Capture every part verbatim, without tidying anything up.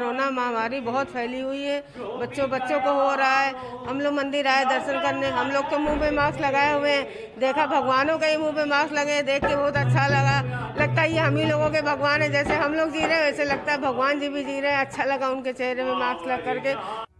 Corona महामारी बहुत फैली हुई है, बच्चों बच्चों को हो रहा है। हम लोग मंदिर आए दर्शन करने, हम लोग तो मुंह पे मास्क लगाए हुए हैं, देखा भगवानों के ही मुंह पे मास्क लगे, देख के बहुत अच्छा लगा। लगता है ये हम ही लोगों के भगवान है, जैसे हम लोग जी रहे हैं वैसे लगता है भगवान जी भी जी रहे हैं। अच्छा लगा उनके चेहरे में मास्क लग करके।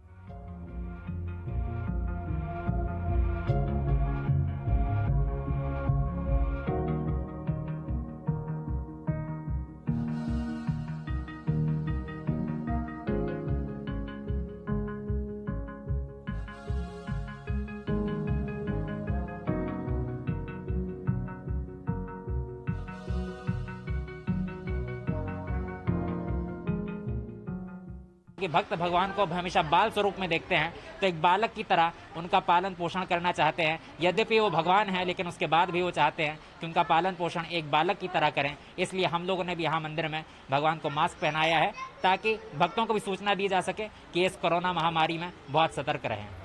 कि भक्त भगवान को हमेशा बाल स्वरूप में देखते हैं, तो एक बालक की तरह उनका पालन पोषण करना चाहते हैं। यद्यपि वो भगवान है, लेकिन उसके बाद भी वो चाहते हैं कि उनका पालन पोषण एक बालक की तरह करें। इसलिए हम लोगों ने भी यहाँ मंदिर में भगवान को मास्क पहनाया है, ताकि भक्तों को भी सूचना दी जा सके कि इस कोरोना महामारी में बहुत सतर्क रहें।